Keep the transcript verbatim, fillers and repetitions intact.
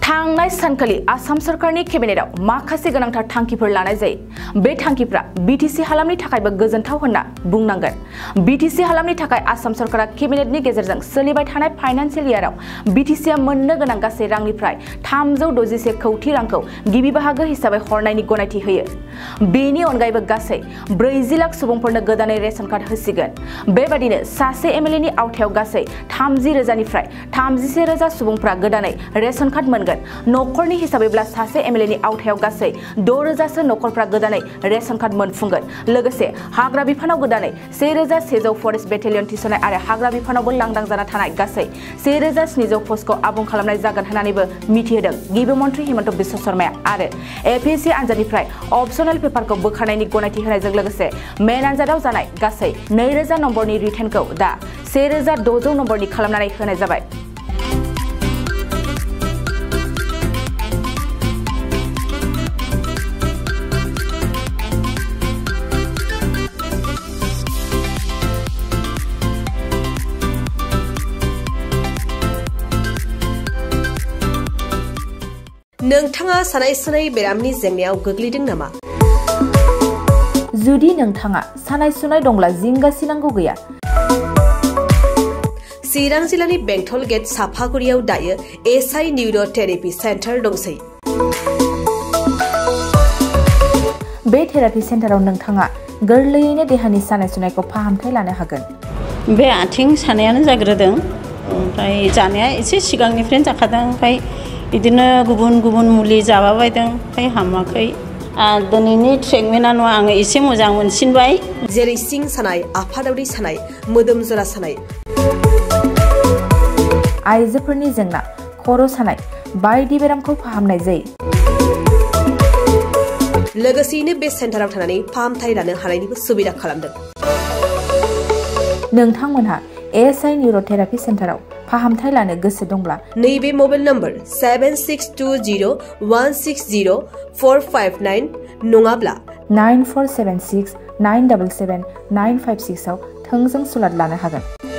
थांनाय सानखालि आसाम सरकारनि केबिनेटआव माखासे गोनांथार थांखिफोर लानाय जायो। बे थांखिफ्रा बिटिसि हालामनि थाखायबो गोजोनथाव होनना बुंनांगोन। बिटिसि हालामनि थाखाय आसाम सरकारा केबिनेटनि गेजेरजों सोलिबाय थानाय फाइनान्सियेल इयाराव बिटिसिआ मोननो गोनां गासै रांनिफ्राय थामजौ दजिसे कौटि रांखौ गिबि बाहागो हिसाबै हरनायनि गनायथि होयो। बेनि अनगायैबो गासै ब्रैजि लाख सुबुंफोरनो गोदानै रेशन कार्ड होसिगोन। बेबादिनो सासे एमएलएनि आवथायाव गासै थामजि रोजानिफ्राय थामजिसे रोजा सुबुंफ्रा गोदानै रेशन कार्ड मोनगोन। नखरनि हिसाबैब्ला सासे एमएलएनि आवथायाव गासै द' रोजासो नखरफ्रा गोदानै रेशन कार्ड मोनफुंगोन। लोगोसे हाग्रा बिफानाव गोदानै से रोजा सेजौ फरेस्ट बेटेलियन थिसननाय आरो हाग्रा बिफानावबो लांदां जाना थानाय गासै से रोजा स्निजौ पस्टखौ आबुं खालामनाय जागोन होननानैबो मिथिहोदों गिबि मन्त्रि हिमन्त बिश्व शर्माया। आरो एपिएससि आनजादनिफ्राय अपसनेल पेपारखौ बोखारनायनि गनायथि होनायजों लोगोसे मेन आनजादाव जानाय गासै नै रोजा नम्बरनि रिटेनखौ दा से रोजा द'जौ नम्बरनि खालामनानै होनाय जाबाय। नोंथाङा सानाय सुनाय बेरामनि जेंनायाव गोग्लैदों नामा? जुदि नोंथाङा सानाय सुनाय दंब्ला जिंगासिनांगौ गैया। चिरां जिल्लानि बेंटल गेट साफागुरियाव दायो एसआइ निउर' थेरापि सेन्टार दंसै। बे थेरापि सेन्टाराव नोंथाङा गोरलैयैनो देहानि सानाय सुनायखौ फाहामथाय लानो हागोन। बे आथिं सानायानो जाग्रोदों, ओमफ्राय जानाया एसे सिगांनिफ्रायनो जाखादों, ओमफ्राय बिदिनो गुबुन गुबुन मुलि जाबाबायदों, ओमफ्राय हामाखै। दिनैनि ट्रिटमेन्टआ आङो एसे मोजां मोनसिनबाय। जेरै सिं सानाय, आफादावरि सानाय, मोदोम जरा सानाय, आइजोफोरनि जेंना, खर' सानाय बायदि बेरामखौ फाहामनाय जायो। लोगोसेयैनो बे सेन्टाराव थानानै फाहामथाय लानो हानायनिबो सुबिदा खालामदों। नोंथांमोनहा एएसआइ निउर' थेरापि सेन्टाराव फाहामथाय लानो गोसो दंब्ला नैबे mobile number seven six two zero' one six zero' four five nine नङाब्ला nine four seven six nine double seven nine five six आव थोंजों सुलाद लानो हागोन।